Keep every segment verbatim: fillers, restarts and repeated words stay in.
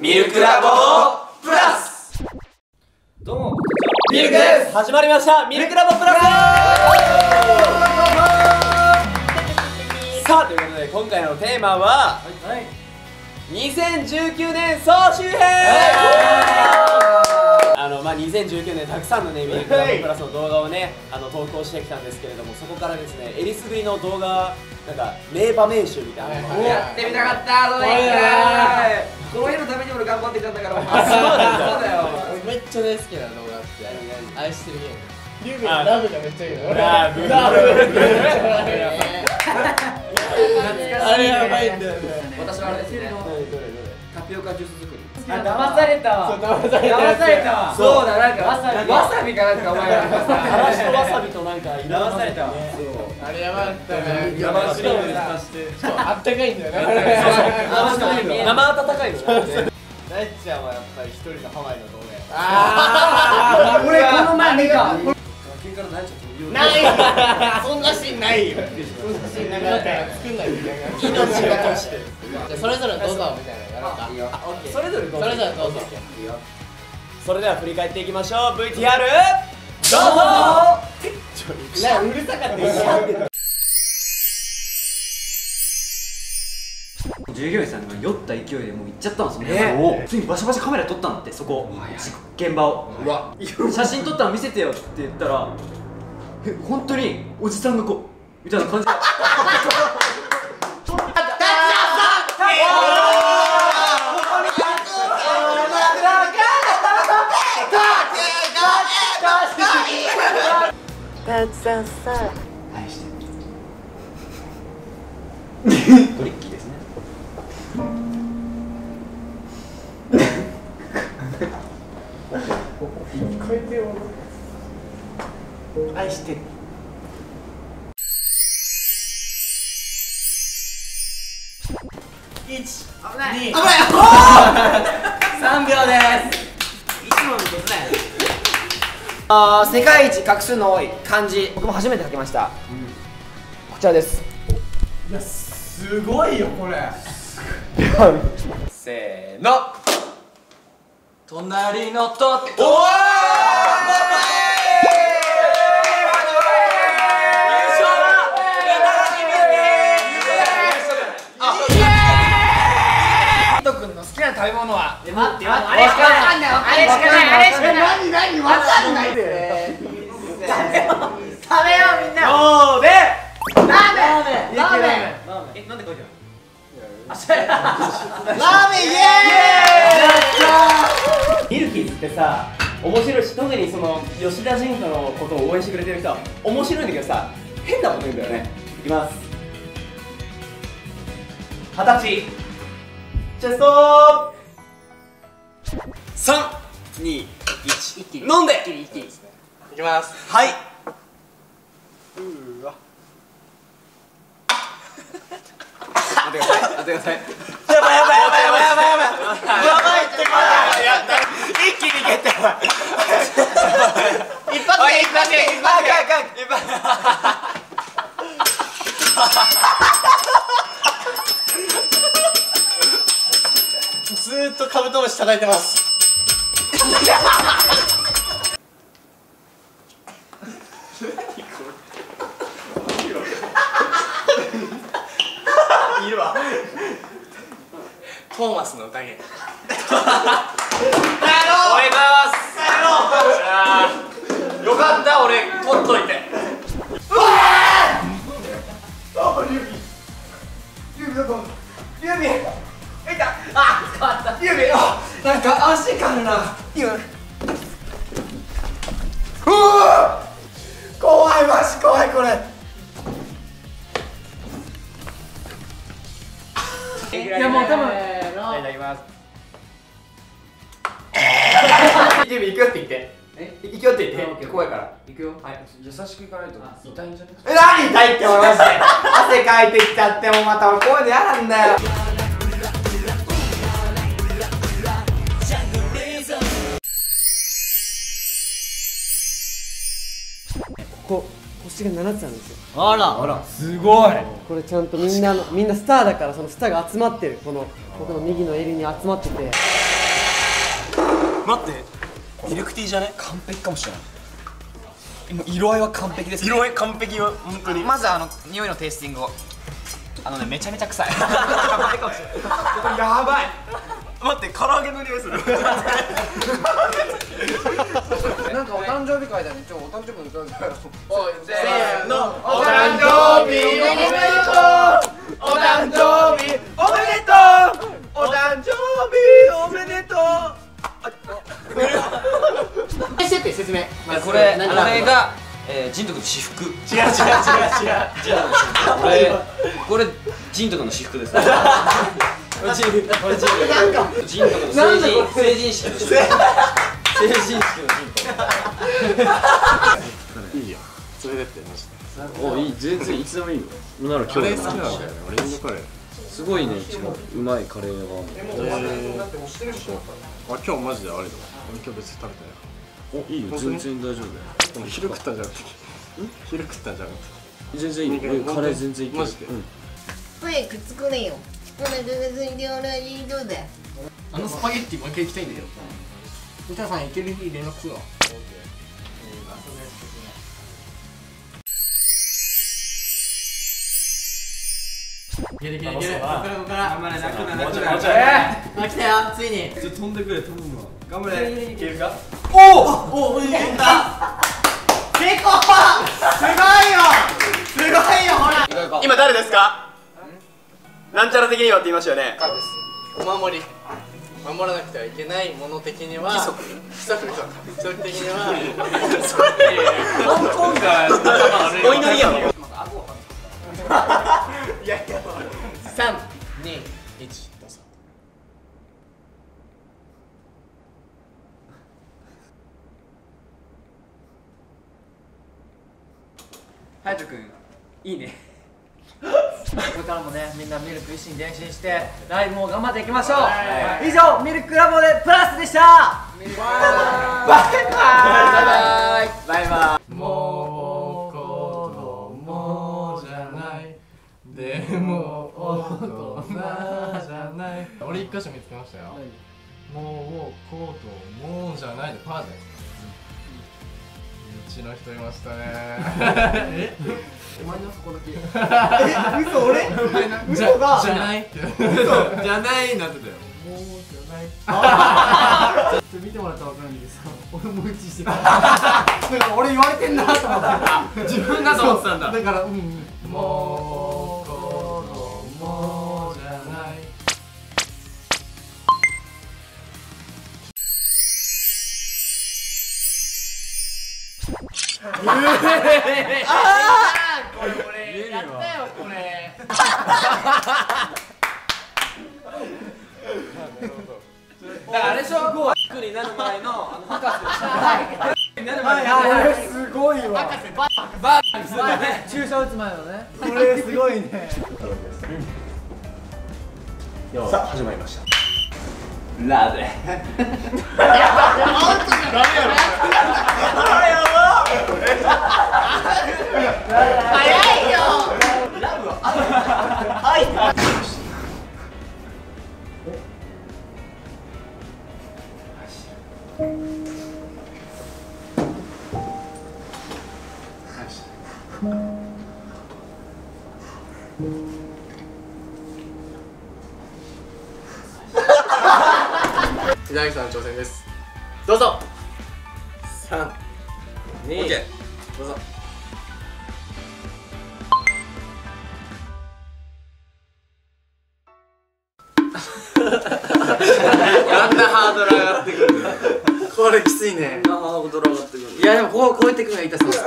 ミルクラボプラス。 どうもミルクです。始まりましたミルクラボプラス。さあということで今回のテーマはにせんじゅうきゅうねん総集編。あのまあにせんじゅうきゅうねんたくさんのねミルクラボプラスの動画をねあの投稿してきたんですけれども、そこからですねえりすぐりの動画なんか名場面集みたいなのをやってみたかったどうにかこの日のために俺頑張ってきたんだから。 あ、そうなんだよ。 めっちゃ大好きな動画って愛してるゲームリュウビあのラブがめっちゃいいのラブラブああれやばいんだよね。 私はあれですね、タピオカジュース作り。 あ、騙されたわ。 そう騙された騙されたわ。 そうだ、なんかわさびわさびかなんかお前らがさからしとわさびとなんか騙されたわ。 あれやばかったね。 生しかもさあったかいんだよね。 生温かいのなっちゃんはやっぱり一人のハワイの動画や。 ああ、俺この前見た。 崖から泣いちゃってるよ。 ないそんなシーンないよ。そんなシーンなかったら作んないといけない。 命がとしてじゃあそれぞれどうぞみたいなのやろうか。 いいよ。 それぞれどうぞそれぞれどうぞ。 いいよ。 それでは振り返っていきましょう。 ブイティーアール どうぞ。 なうるさかったよ。 従業員さんが酔った勢いでもう行っちゃったんですよね。普通にバシャバシャカメラ撮ったんだって、そこ現場を。写真撮ったの見せてよって言ったら、え本当におじさんがこうみたいな感じでトリッキーですね。愛してる。 一、 危ない。 二、 三秒です。 いつものことだよ。あー、世界一画数の多い漢字、僕も初めて書きました。こちらです。 いやすごいよこれ。 せーの。 隣のトット。 おー好きな食べ物は？ 待って待って、あれしかない。あれしかない。あれしかない。 何何わかんないで。 食べようみんな。 どうでラーメン。ラーメン。 え、なんで書いてある？ ラーメンイエーイ。 ミルキーズってさ面白いし、特にその吉田仁人のことを応援してくれてる人は面白いんだけどさ、変なこと言うんだよね。いきます。二十歳チェストさん、に、いち、飲んでいきます。 はい。 うわ。 待ってください、待ってください。 やばいやばいやばいやばいやばいやばい。やばいってこれ。一気にいけってやばい。一発で一発で一発で一発で。ずーっとカブトムシ叩いてます。いるわ。トーマスの宴。おめでとうございます。よかった、俺取っといて。うわあ、指指どこ？指いた。あ、変わった。指、あ、なんか安心感あるな。今。うわ、怖い、マジ怖いこれ。 いやもう多分。 いただきます。指行くよって言って。え、行くよって言って。怖いから。 行くよ。 はい。 優しくいかないと痛いんじゃね？ え、何痛いって思いまして。汗かいてきちゃってもまた俺こういうの嫌なんだよ。 ここ星がななつあるんですよ。 あらあらすごい。 これちゃんとみんなのみんなスターだから、そのスターが集まってる、この僕の右の襟に集まってて。 待って、ディレクティじゃね？ 完璧かもしれない。今色合いは完璧です。 色合い完璧よ、本当に。 まずあの匂いのテイスティングを。あのね、めちゃめちゃ臭い。やばい。 待って、唐揚げの匂いする。 なんかお誕生日会だね。ちょ、お誕生日の歌うから。 おい、せーの。 お誕生日おめでとう。お誕生日おめでとう。お誕生日おめでとう。してって説明。 これ、これが、えー、ジントクの私服。違う違う違う違う。これ、これ、ジントクの私服です。これジントクの成人、成人式の私服。成人式のジントク。いいよ。それだってマジで。お、いい、全然いつでもいいよ。なら今日。カレー好きなんだよね。オレンジカレー。すごいね、うまいカレーが。あ、今日マジであれだわ。俺今日別に食べてない。お、いいよ、全然大丈夫だよ。昼食ったんじゃなくて。昼食ったんじゃなくて。全然いいよ。カレー全然いける。マジで。 早く作れよ。お腹が空いておらにどうだ。 あのスパゲッティもう一回行きたいんだよ。みたさん行ける日連絡するわ。いけるいけるいける。ここからここから。頑張れ、楽だ楽だ。えー、来たよ、ついに。ちょっと飛んでくれ、飛ぶの。頑張れ。いけるか。おお、お、いけた。成功。すごいよ。すごいよ、ほら。 今誰ですか？なんちゃら的にはって言いましたよね。 お守り守らなくてはいけないもの的には規則規則規則的には香港がお祈りやろ。 いやいやさんにいちどうぞ。 ハヤトくんいいね。これからもね、みんなミルク一心伝心してライブも頑張っていきましょう。以上、ミルクラボでプラスでした。バイバイバイバイ。 もう子供じゃないでも大人じゃない。俺一箇所見つけましたよ。もう子供じゃないでパーでうちの人いましたね。えお前のそこだけ。え、嘘俺？嘘がじゃないって。嘘じゃないなってたよ。もうじゃない。ちょっと見てもらったらわかるんですけどさ、俺もうちしてた。だから俺言われてんなと思って。自分だと思ってたんだ。だからうん。もう子供じゃない。ああ、これ俺やったよこれ。 だからあれでしょ、服になる前のあの博士になる前の。これすごいわ。博士ババーするね。注射打つ前のね。これすごいね。 さあ始まりました。 ラーで。 早いよ。 ラブは。はい。 稲垣さんの挑戦です。どうぞ。三、二、どうぞ。だんだんハードル上がってくる。これきついね。 ハードル上がってくる。 いやでもこうこうやってくのが痛そうですから。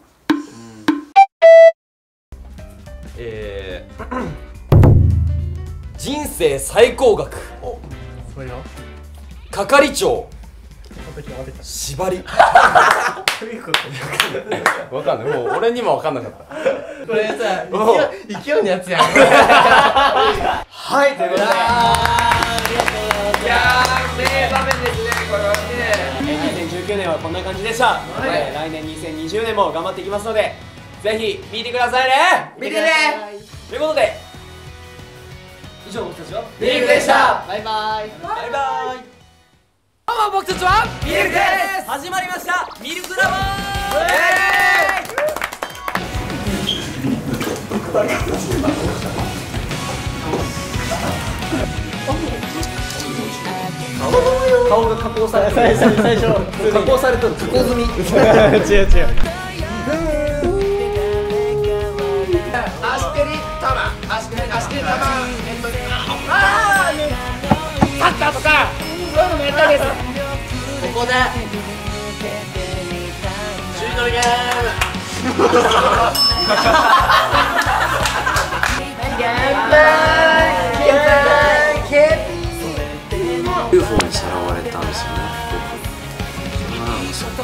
えー、人生最高額。 それよ。 係長。縛り。 わかんない。もう俺にもわかんなかった。これさ、勢い勢いのやつやん。 はい、ということで。 いやー、名場面ですね、これはね。 にせんじゅうきゅうねんはこんな感じでした。来年にせんにじゅうねんも頑張っていきますので、 ぜひ見てくださいね。 見てね。 ということで以上僕たちはミルクでした。 バイバイ。 バイバイ。 どうも僕たちはミルクです。 始まりましたミルクラボ顔が加工されてる。 最初最初加工されてる。加工済み。 違う違う。 足蹴り玉、足蹴り足蹴り玉、えっとああサッカーとかそういうのもやりたいです。ここで首位乗りゲーム。 ユーフォー にさらわれたんですよね僕。そんなのそう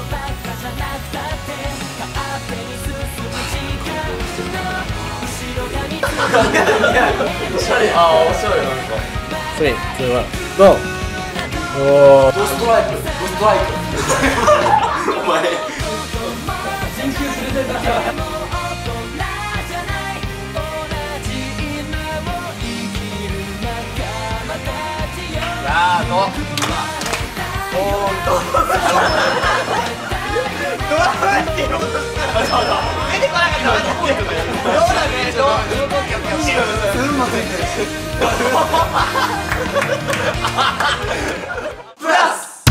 ああ面白いよなんか。 スリー、ツー、ワン、ゴー。おお。 ドストライク。ドストライク。お前。人球連れてた。 やーどうおーどうどうやって言おうとしたの。出てこなかった。どうだね。どうどうどうやってやってる。すんません。プラス。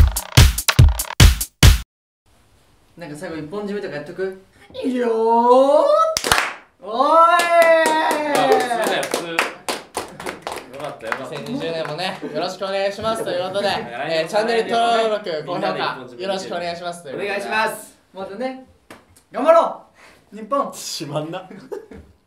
なんか最後一本締めとかやっとく。 いいよー。おーい。にせんにじゅうねんもね、よろしくお願いしますということで、えー、チャンネル登録、高評価、よろしくお願いしますということで。 お願いします。 まずね、頑張ろう日本。 しまんな。